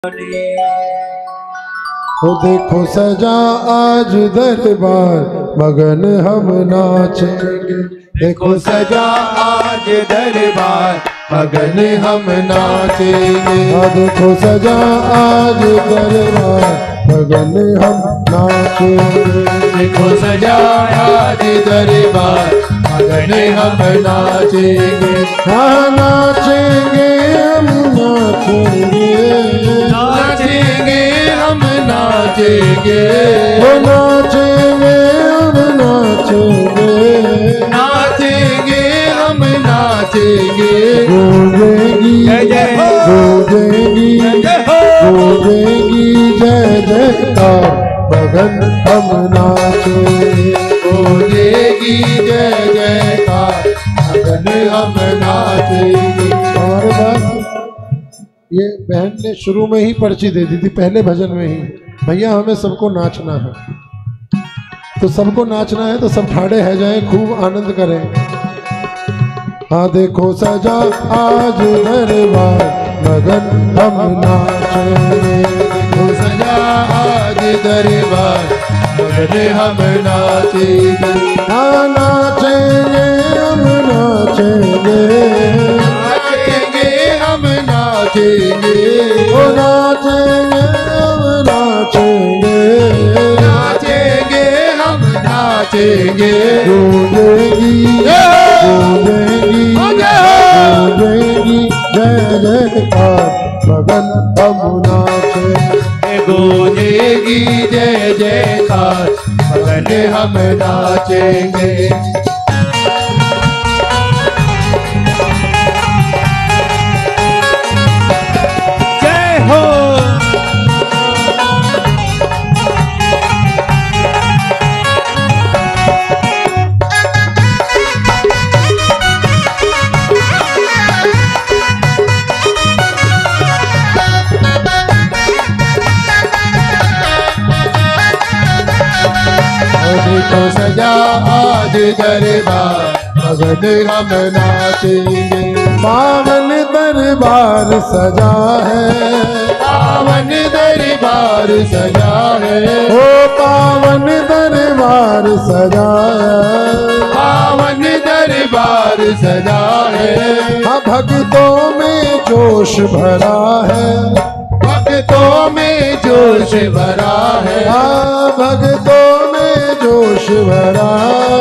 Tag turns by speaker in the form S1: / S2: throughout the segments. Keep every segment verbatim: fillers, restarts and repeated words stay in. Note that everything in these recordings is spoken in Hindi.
S1: वो देखो सजा आज दरबार मगन हम नाचेंगे। देखो सजा आज दरबार मगन हम नाचेंगे। देखो सजा आज दरबार मगन हम नाचेंगे। देखो सजा आज दरबार मगन हम नाचेंगे। हाँ नाचेंगे हम नाचेंगे नाचेंगे हम नाचेंगे वो नाचेंगे हम नाचेंगे नाचेंगे हम नाचेंगे। गूंजेगी गूंजेगी गूंजेगी जय जयकार मगन हम नाचेंगे। गूंजेगी जय जयकार मगन हम नाचेंगे। और बस ये बहन ने शुरू में ही पर्ची दे दी थी, पहले भजन में ही, भैया हमें सबको नाचना है। तो सबको नाचना है तो सब ठाड़े है जाए, खूब आनंद करें। हाँ देखो सजा आज दरबार मगन हम नाचेंगे। देखो सजा आज दरबार मगन हम नाचेंगे। हाँ नाचेंगे हम नाचेंगे हम नाचेंगे ओ नाचेंगे हम नाचेंगे नाचेंगे हम नाचेंगे। गूंजेगी गूंजेगी गूंजेगी जय जयकार मगन हम नाचेंगे। गूंजेगी जय जयकार मगन हम नाचेंगे। देखो सजा आज दरबार मगन हम नाचेंगे। पावन दरबार सजा है पावन दरबार सजा है ओ पावन दरबार सजा है पावन दरबार सजा है। हाँ भक्तों में जोश भरा है भक्तों में जोश भरा है। हाँ भक्तों जोश भरा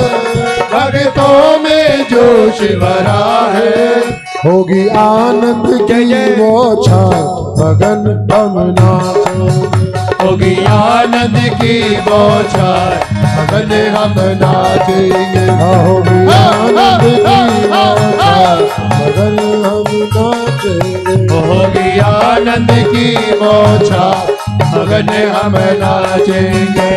S1: भक्तों में जोश भरा है। होगी आनंद की बौछार मगन हम नाचेंगे। होगी आनंद की बौछार मगन हम नाचेंगे। होगी आनंद की बौछार मगन हम नाचेंगे। होगी आनंद की बौछार मगन हम नाचेंगे।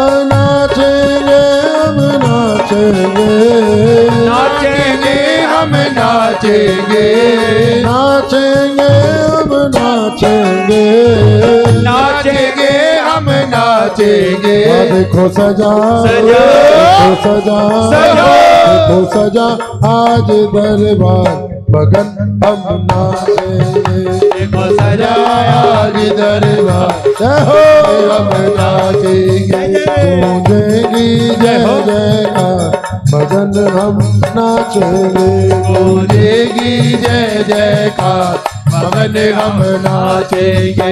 S1: नाचेंगे हम नाचेंगे नाचेंगे हम नाचेंगे नाचेंगे हम नाचेंगे नाचेंगे हम नाचेंगे। देखो सजा देखो सजा देखो सजा आज दरबार मगन हम नाचेंगे। देखो सजा आज दरबार हम नाचेंगे। गूंजेगी जय जयकार मगन हम नाचेंगे। गूंजेगी जय जयकार मगन हम नाचेंगे।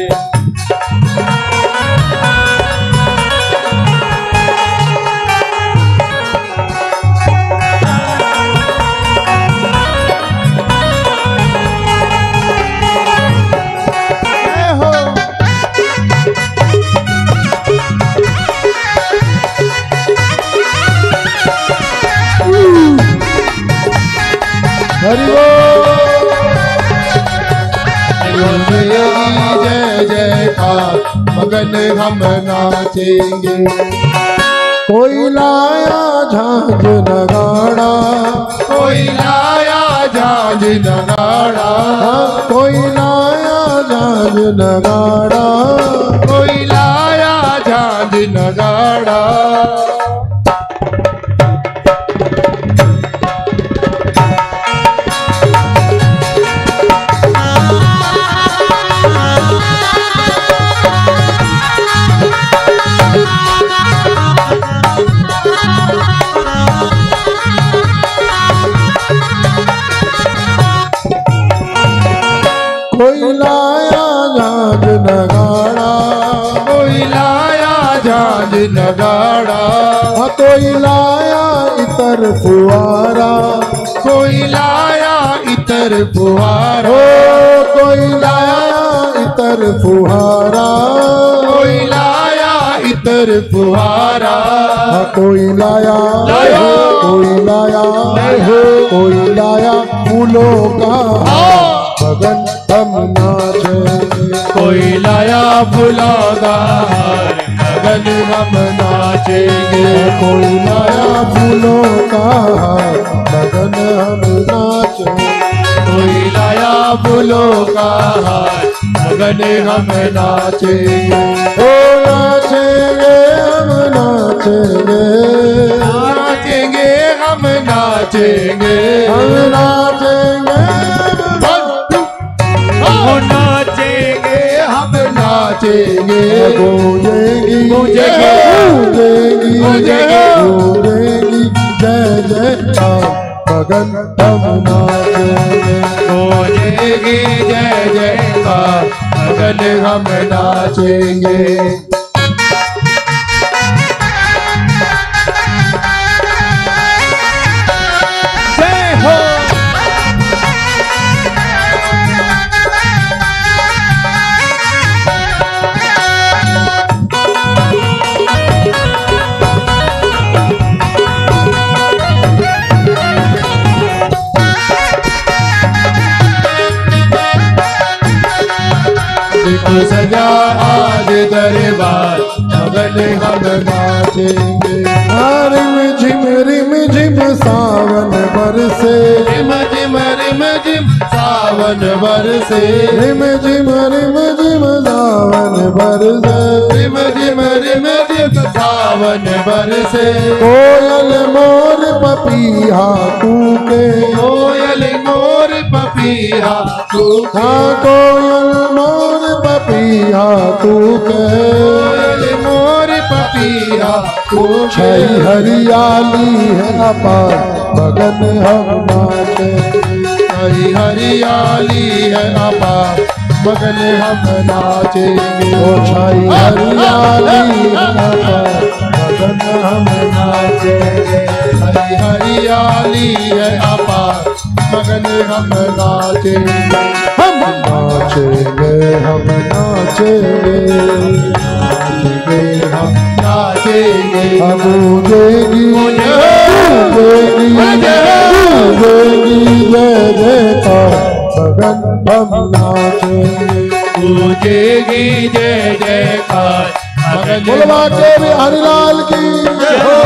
S1: हरि बोल जय जयकार मगन हम नाचेंगे। कोई लाया झांझ नगाड़ा कोई लाया झांझ नगाड़ा कोई लाया झांझ नगाड़ा कोई लाया झांझ नगाड़ा। नगाड़ा। कोई लाया इतर फुआरा, कोई लाया इतर फुहारा, कोई लाया इतर फुहारा, कोई लाया इतर फुहारा, कोई लाया कोई लाया कोई लाया फूलों का मगन हम नाचेंगे। कोई लाया फूलों का मगन हम नाचेंगे। कोई लाया फूलों का मगन हम नाचेंगे। कोई लाया फूलों का मगन हम नाचेंगे। ओ नाचेंगे हम नाचेंगे, नाचेंगे हम नाचेंगे, हम नाचेंगे हम नाचेंगे, हम नाचेंगे। गूंजेगी गूंजेगी गूंजेगी गूंजेगी जय जयकार मगन हम नाचेंगे। गूंजेगी जय जयकार मगन हम नाचेंगे। सजा आज दरबार मगन हम नाचेंगे। रिम झिम रिम झिम सावन बरसे, रिम झिम रिम झिम सावन बरसे, रिम झिम रिम झिम सावन बरसे, रिम झिम रिम झिम सावन बरसे। कोयल मोर पपीहा कूके, कोयल मोर पपीहा कूके, कोयल मोर पपीहा कूके, कोयल मोर पपीहा कूके। हरियाली है अपार मगन हम नाचेंगे। हरी हरियाली है अपार मगन हम नाचेंगे। ओ छाई हरियाली है अपार मगन हम नाचेंगे। हरी हरियाली है अपार मगन हम नाचेंगे। हम नाचेंगे हम नाचेंगे नाचेंगे हम नाचेंगे। हम गूंजेगी गूंजेगी गूंजेगी जय जयकार मगन हम नाचेंगे। गूंजेगी जय जयकार मगन। बोलवा के बिहारी लाल की जय हो।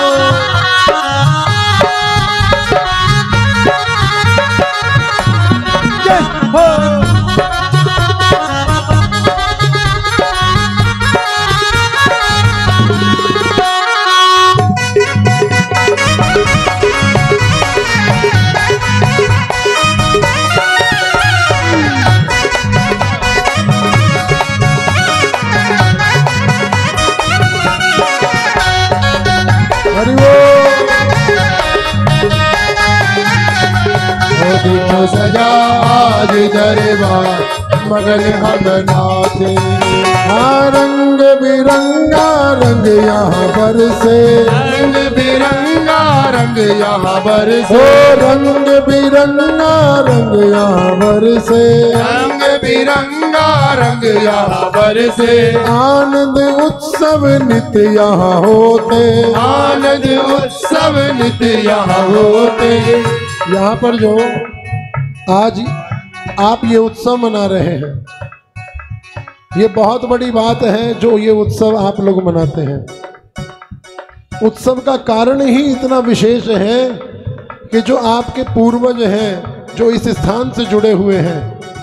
S1: सजा आज दरबार मगन हम नाचे। रंग बिरंगा रंग यहाँ पर से, रंग बिरंगा रंग यहाँ पर से, रंग बिरंगा रंग यहाँ पर से, रंग बिरंगा रंग यहाँ पर से। आनंद उत्सव नित्य यहाँ होते, आनंद उत्सव नित्य यहाँ होते। यहाँ पर जो आज आप ये उत्सव मना रहे हैं, ये बहुत बड़ी बात है जो ये उत्सव आप लोग मनाते हैं। उत्सव का कारण ही इतना विशेष है कि जो आपके पूर्वज हैं, जो इस स्थान से जुड़े हुए हैं,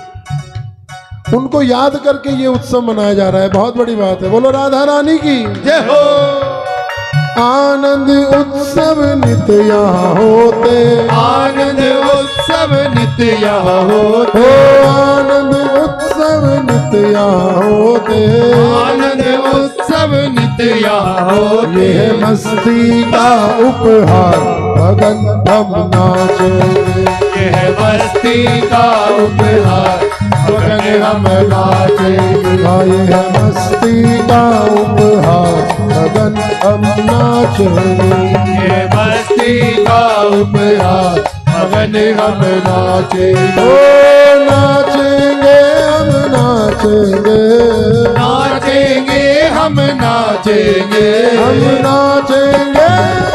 S1: उनको याद करके ये उत्सव मनाया जा रहा है। बहुत बड़ी बात है। बोलो राधा रानी की जय हो। आनंद उत्सव नित्य यहाँ होते, आनंद उत्सव नित्य यहाँ होते, आनंद उत्सव नित्य यहाँ होते, आनंद उत्सव नित्य यहाँ होते। ये है मस्ती का उपहार मगन हम नाचेंगे। ये है मस्ती का उपहार मगन हम नाचेंगे। ये है मस्ती का उपहार मगन हम नाचेंगे।
S2: ये मस्ती का उपहार मगन हम नाचेंगे।
S1: ओ नाचेंगे हम नाचेंगे,
S2: नाचेंगे हम नाचेंगे,
S1: हम नाचेंगे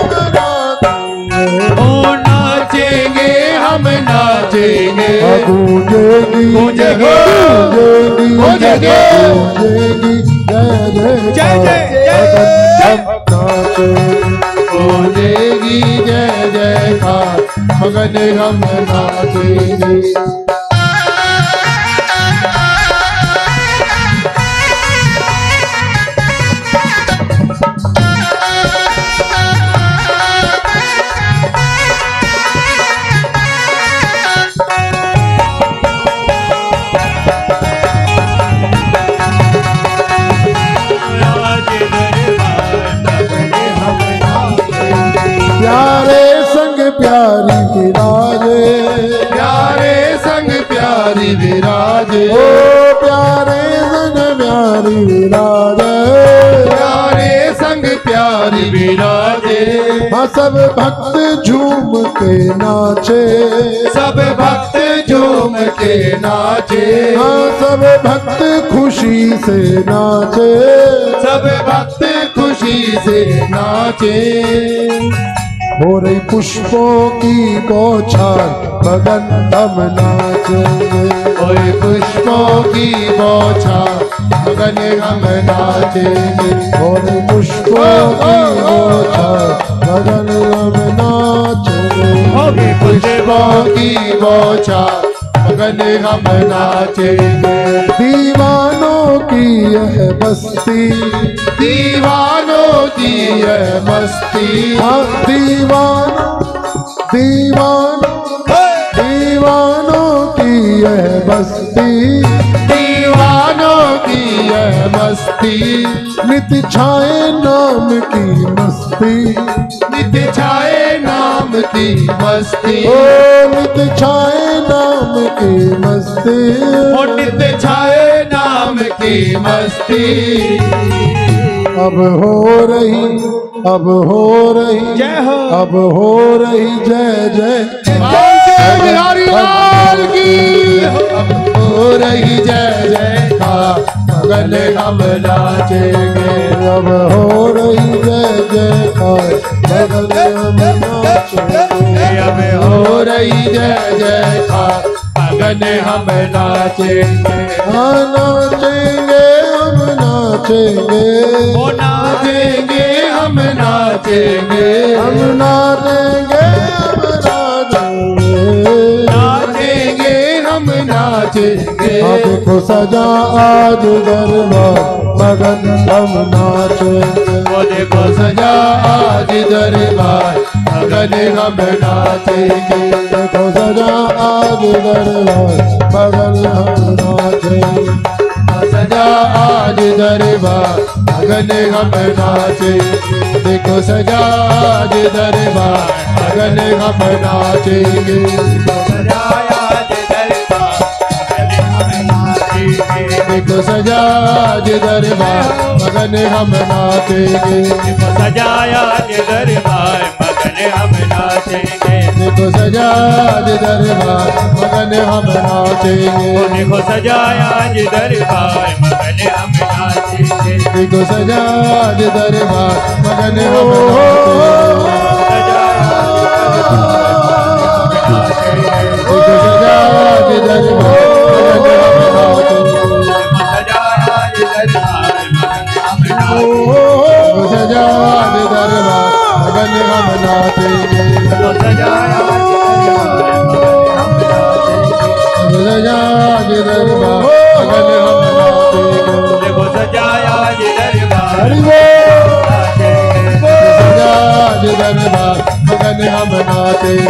S2: ओ नाचेंगे हम नाचेंगे।
S1: गूंजेगी
S2: गूंजेगी
S1: गूंजेगी
S2: गूंजेगी
S1: जय
S2: जय जय
S1: गूंजेगी जय जयकार मगन हम नाचेंगे। प्यारे संग प्यारी विराजे,
S2: प्यारे संग प्यारी विराजे,
S1: ओ प्यारे संग प्यारी विराजे,
S2: प्यारे संग प्यारी विराजे।
S1: हाँ सब भक्त झूम के नाचे,
S2: सब भक्त झूम के नाचे,
S1: हाँ सब भक्त खुशी से नाचे,
S2: सब भक्त खुशी से नाचे।
S1: हो रही पुष्पों की बौछार मगन हम नाचेंगे।
S2: ओए पुष्पों की बौछार मगन हम नाचेंगे।
S1: हो रही पुष्पों की बौछार मगन हम नाचेंगे।
S2: ओए पुष्पों की बौछार मगन हम नाचेंगे।
S1: दीवानों की यह बस्ती,
S2: दीवानों की यह मस्ती,
S1: हाँ दीवानों दीवानों दीवानों की यह बस्ती,
S2: दीवानों की यह मस्ती।
S1: नित छाए नाम की मस्ती,
S2: नित छाए नाम की मस्ती,
S1: ओ नित छाए नाम की मस्ती,
S2: ओ नित छाए नाम की मस्ती।
S1: अब हो रही अब हो रही
S2: जय हो,
S1: अब हो रही जय जय
S2: जय बिहारी लाल की। अब हो रही जय जयकार मगन हम नाचेंगे।
S1: अब हो रही जय जयकार मगन हम नाचेंगे।
S2: अब हो रही जय जयकार मगन हम नाचेंगे।
S1: हाँ नाचेंगे हम नाचेंगे,
S2: ओ नाचेंगे हम नाचेंगे,
S1: हम नाचेंगे हम नाचेंगे,
S2: नाचेंगे हम नाचेंगे।
S1: हाँ देखो सजा आज दरबार मगन हम नाचेंगे।
S2: वो देखो सजा आज दरबार मगन हम नाचेंगे।
S1: देखो सजा आज दरबार मगन हम नाचेंगे।
S2: सजा आज दरबार मगन हम नाचेंगे। देखो सजा आज दरबार मगन हम नाचेंगे। सजा आज दरबार मगन हम नाचेंगे। देखो सजा आज दरबार मगन हम नाचेंगे। देखो सजा आज दरबार मगन हम नाचेंगे। देखो सजा आज दरबार मगन हम नाचेंगे। देखो सजा आज दरबार मगन हम नाचेंगे। देखो सजा आज दरबार मगन हम नाचेंगे। देखो सजा आज दरबार मगन हम नाचेंगे। सजा आज दरबार मगन हम नाचेंगे। देखो सजा आज दरबार सजा आज दरबार मगन हम नाचेंगे।